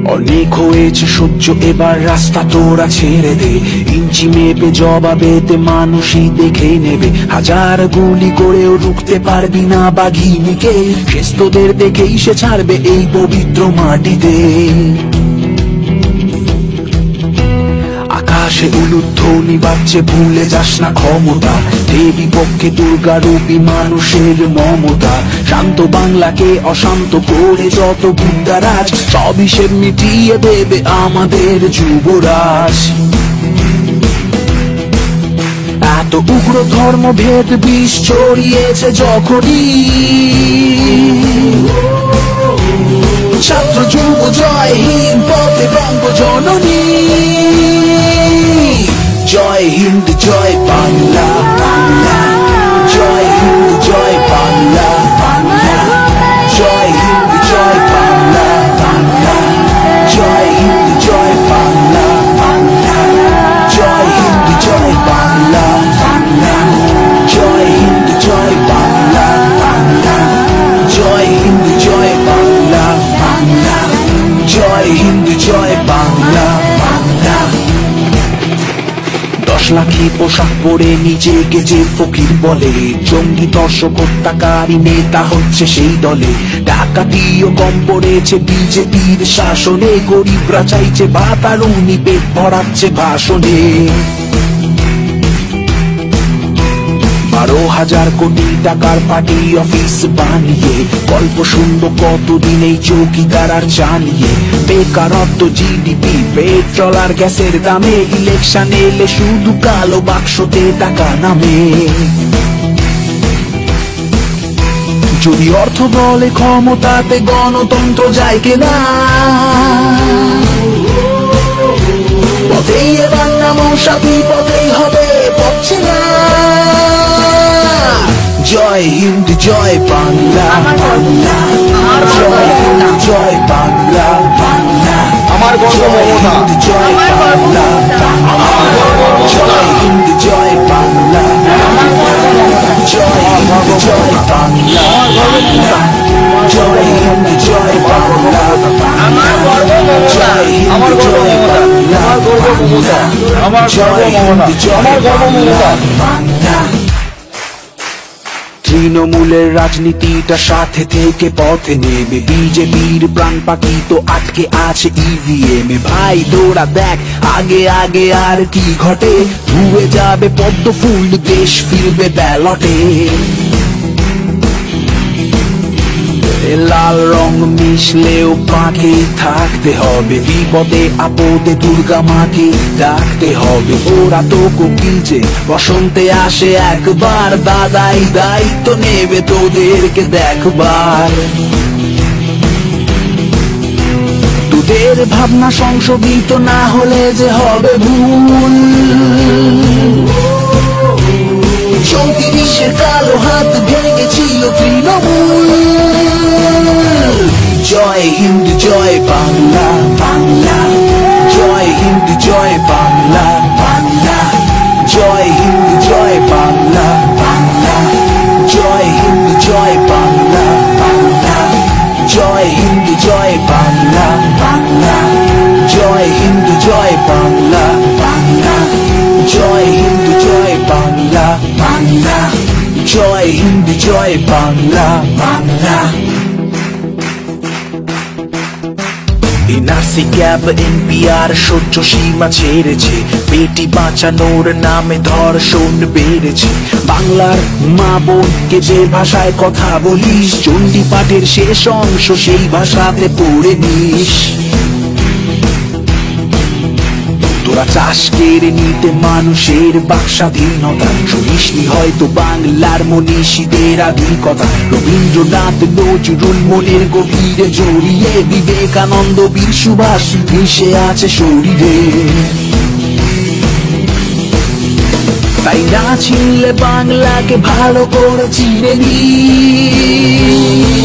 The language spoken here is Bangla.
অনেক হয়েছে সহ্য, এবার রাস্তা তোরা ছেড়ে দে। ইঞ্চি মেপে জবাবেতে মানুষই দেখে নেবে। হাজার গুলি করেও রুখতে পারবি না বাঘিনীকে। শেষ তোদের দেখেই সে ছাড়বে এই পবিত্র মাটিতে। আকাশে উলুধ্বনি বাজছে, ভুলে যাস না ক্ষমতা। দেবী পক্ষে দুর্গা রূপী মানুষের মমতা। শান্ত বাংলাকে অশান্ত করে যত গুন্ডারাজ, সবই সে মিটিয়ে দেবে আমাদের যুবরাজ। এত উগ্র ধর্মভেদ বিষ ছড়িয়েছে যখনই, ছাত্র যুব জয় হিন্দ পথে বঙ্গ জননী। জয় হিন্দ জয় বাংলা, জয় হিন্দ জয় বাংলা, জয় হিন্দ জয় বাংলা, জয় হিন্দ জয় বাংলা, জয় হিন্দ জয় বাংলা, জয় হিন্দ জয় বাংলা, জয় হিন্দ জয় বাংলা, জয় হিন্দ জয় বাংলা। 10 লাখি পোশাক পরে নিজেকে যে ফকির বলে, জঙ্গি দর্শক হত্যাকারী নেতা হচ্ছে সেই দলে। ডাকাতিও কম পড়েছে বিজেপির শাসনে, গরিবরা চাইছে ভাত আর উনি পেট ভরাচ্ছে ভাষণে। 12,000 কোটি টাকার পার্টি অফিস বানিয়ে গল্প শুনবো কতদিন এই চৌকিদার আর জানিয়ে। বেকারত্ব, জিডিপি, পেট্রোল আর গ্যাসের দামে, ইলেকশন এলে শুধু কালো বাক্সতে টাকা নামে। যদি অর্থ বলে ক্ষমতাতে গণতন্ত্র যায় কিনা, পথেই এবার নামো সাথী, পথেই হবে পথছে না। জয় হিন্দ জয় বাংলা, জয় হিন্দ জয় বাংলা, আমার গর্ব মমতা, জয় বাংলা, জয় হিন্দ জয় বাংলা, জয় হিন্দ জয় বাংলা, জয় হিন্দ জয় বাংলা, আমার গর্ব মমতা, আমার গর্ব মমতা, আমার গর্ব মমতা, আমার গর্ব মমতা, আমার গর্ব মমতা। তৃণমূলের রাজনীতিটা সাথে থেকে পথে নেবে, বিজেপির প্রাণ পাখি তো আটকে আছে ইভিএম এ। ভাই তোরা দেখ আগে আগে আর কি ঘটে, ধুয়ে যাবে পদ্ম ফুল, দেশ ফিরবে ব্যালটে। লাল রং মিশলেও পাখি থাকতে হবে, বিপদে আপদে দুর্গা মাকে ডাকতে হবে। ওরা তো কোকিল যে বসন্তে আসে একবার, দাদাই দায়িত্ব নেবে তোদেরকে দেখবার। তোদের ভাবনা সংশোধিত না হলে যে হবে ভুল, 34-এর কালো হাত ভেঙেছিল তৃণমূল। জয় হিন্দ জয় বাংলা, জয় হিন্দ জয় বাংলা, জয় হিন্দ জয় বাংলা, জয় হিন্দ জয় বাংলা, জয় হিন্দ জয় বাংলা, জয় হিন্দ জয় বাংলা, জয় হিন্দ জয় বাংলা, জয় হিন্দ জয় বাংলা। এনআরসি ক্যাব এনপিআর সহ্য সীমা ছেড়েছে, বেটি বাঁচানোর নামে ধর্ষণ বেড়েছে। বাংলার মা বোনকে যে ভাষায় কথা বলিস, চণ্ডী পাঠের শেষ অংশ সেই ভাষাতে পড়ে নিস। তোরা চাষ কেড়ে নিতে মানুষের বাক স্বাধীনতা, শুনিসনি হয়তো বাংলার মনীষীদের আধিকতা। রবীন্দ্রনাথ নজরুল মনের গভীরে জড়িয়ে, বিবেকানন্দ বীর সুভাষ মিশে আছে শরীরে। তাই না চিনলে বাংলাকে ভালো করে চিনে নিস।